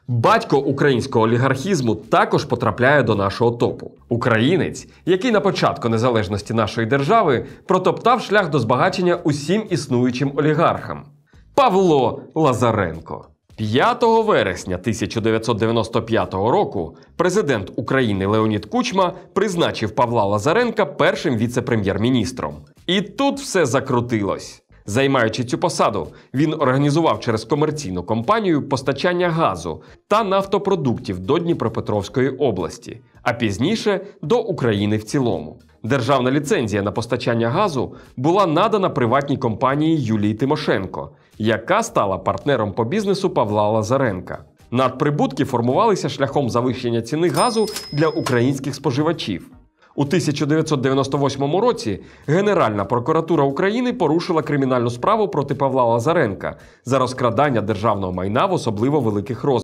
Батько українського олігархізму також потрапляє до нашого топу. Українець, який на початку незалежності нашої держави протоптав шлях до збагачення усім існуючим олігархам. Павло Лазаренко. 5 вересня 1995 року президент України Леонід Кучма призначив Павла Лазаренка першим віце-прем'єр-міністром. І тут все закрутилось. Займаючи цю посаду, він організував через комерційну компанію постачання газу та нафтопродуктів до Дніпропетровської області, а пізніше до України в цілому. Державна ліцензія на постачання газу була надана приватній компанії Юлії Тимошенко, яка стала партнером по бізнесу Павла Лазаренка. Надприбутки формувалися шляхом завищення ціни газу для українських споживачів. У 1998 році Генеральна прокуратура України порушила кримінальну справу проти Павла Лазаренка за розкрадання державного майна в особливо великих розмірах.